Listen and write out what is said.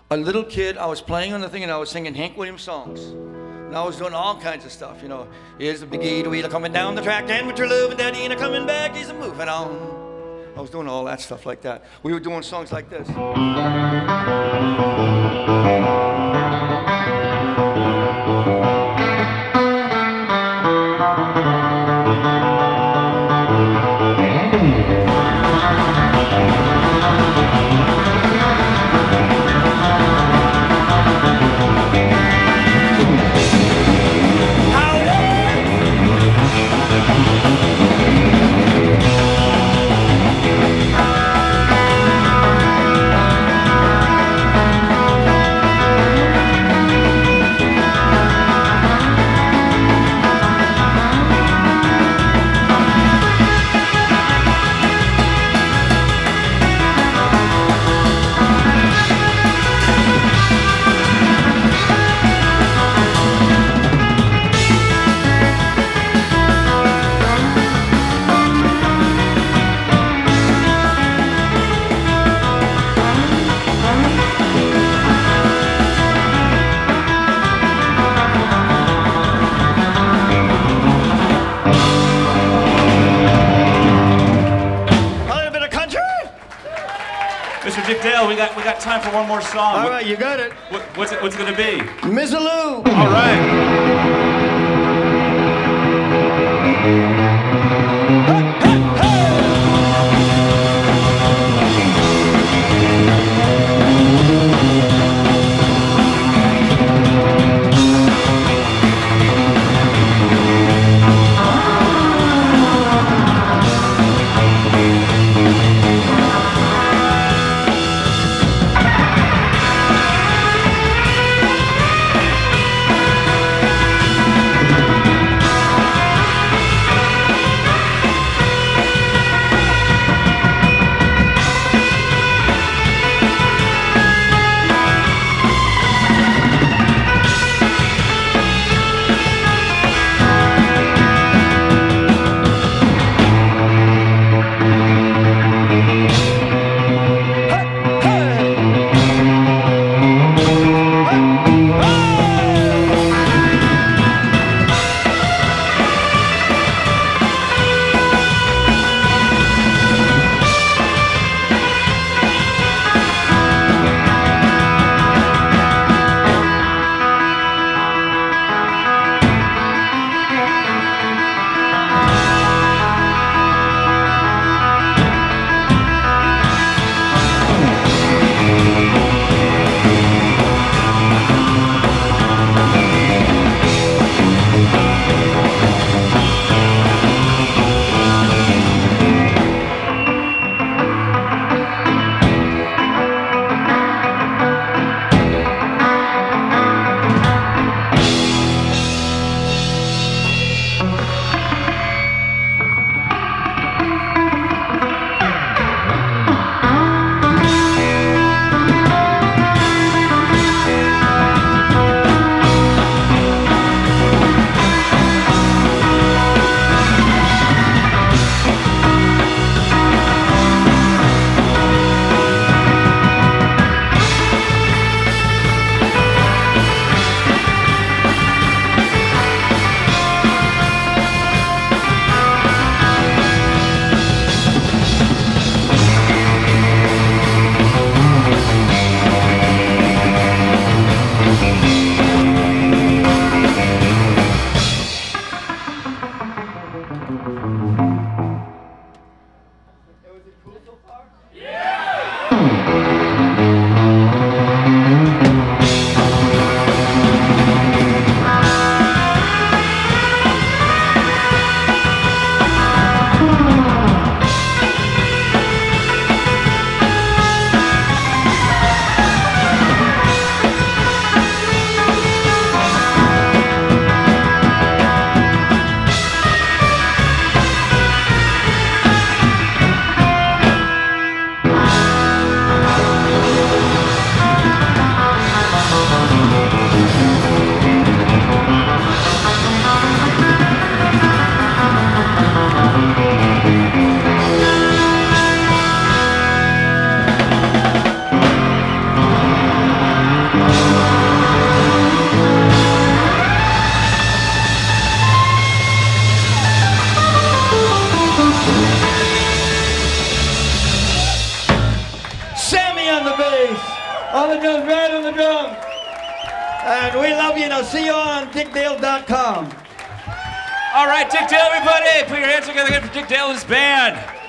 a little kid, I was playing on the thing and I was singing Hank Williams songs. And I was doing all kinds of stuff, you know. Here's the big eight-wheeler coming down the track, and with your love and daddy ain't a coming back, he's a moving on. I was doing all that stuff like that. We were doing songs like this. Mr. Dick Dale, we got time for one more song. All right, you got it. What's it gonna be? Misirlou. All right. on the bass. All the drums, Brad on the drums. And we love you. Now see you on dickdale.com. All right, Dick Dale, everybody. Put your hands together again for Dick Dale and his band.